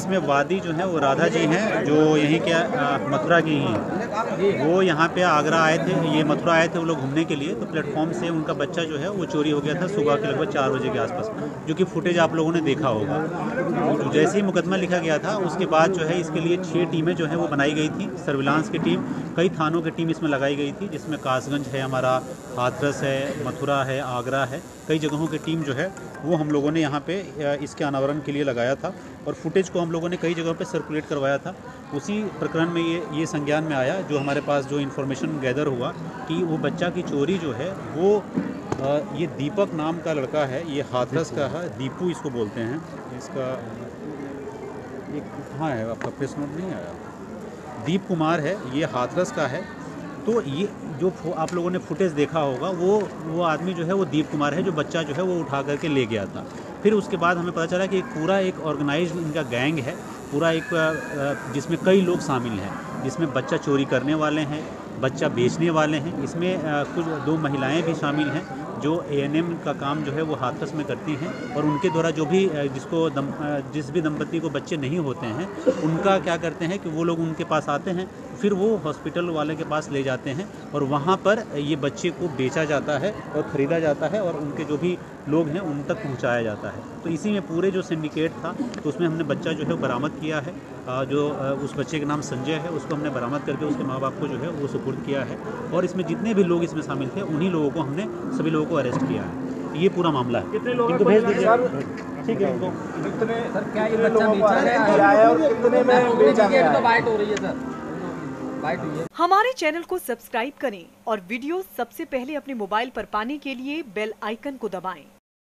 इसमें वादी जो है वो राधा जी हैं, जो यहीं के मथुरा की ही हैं। वो यहाँ पे आगरा आए थे, ये मथुरा आए थे वो लोग घूमने के लिए। तो प्लेटफॉर्म से उनका बच्चा जो है वो चोरी हो गया था सुबह के लगभग 4 बजे के आसपास, जो कि फुटेज आप लोगों ने देखा होगा। तो जैसे ही मुकदमा लिखा गया था उसके बाद जो है इसके लिए 6 टीमें जो है वो बनाई गई थी। सर्विलांस की टीम, कई थानों की टीम इसमें लगाई गई थी, जिसमें कासगंज है, हमारा हाथरस है, मथुरा है, आगरा है, कई जगहों की टीम जो है वो हम लोगों ने यहाँ पे इसके अनावरण के लिए लगाया था। और फुटेज को हम लोगों ने कई जगहों पे सर्कुलेट करवाया था। उसी प्रकरण में ये संज्ञान में आया, जो हमारे पास जो इन्फॉर्मेशन गैदर हुआ कि वो बच्चा की चोरी जो है वो ये दीपक नाम का लड़का है, ये हाथरस का है, दीपू इसको बोलते हैं। इसका ये कहाँ है, आपका प्रेस नोट नहीं आया? दीप कुमार है, ये हाथरस का है। तो ये जो आप लोगों ने फुटेज देखा होगा वो आदमी जो है वो दीप कुमार है, जो बच्चा जो है वो उठा करके ले गया था। फिर उसके बाद हमें पता चला कि पूरा एक ऑर्गेनाइज्ड इनका गैंग है, पूरा एक जिसमें कई लोग शामिल हैं, जिसमें बच्चा चोरी करने वाले हैं, बच्चा बेचने वाले हैं। इसमें कुछ 2 महिलाएं भी शामिल हैं जो ANM का काम जो है वो हाथरस में करती हैं। और उनके द्वारा जो भी जिस भी दंपति को बच्चे नहीं होते हैं उनका क्या करते हैं कि वो लोग उनके पास आते हैं, फिर वो हॉस्पिटल वाले के पास ले जाते हैं और वहाँ पर ये बच्चे को बेचा जाता है और ख़रीदा जाता है और उनके जो भी लोग हैं उन तक पहुँचाया जाता है। तो इसी में पूरे जो सिंडिकेट था, तो उसमें हमने बच्चा जो है बरामद किया है। जो उस बच्चे का नाम संजय है, उसको हमने बरामद करके उसके माँ बाप को जो है वो सुपुर्द किया है। और इसमें जितने भी लोग इसमें शामिल थे उन्हीं लोगों को हमने सभी लोगों को अरेस्ट किया है। ये पूरा मामला है। कितने लोग इनको भेज दीजिए। ठीक है, इनको कितने सर क्या ये कितने बच्चा लोगों को बेचा arrest है? किया है और कितने में बेचा अभी गया तो है? बाइट हो रही है सर, बाइट हुई है। हमारे चैनल को सब्सक्राइब करें और वीडियो सबसे पहले अपने मोबाइल पर पाने के लिए बेल आइकन को दबाएं।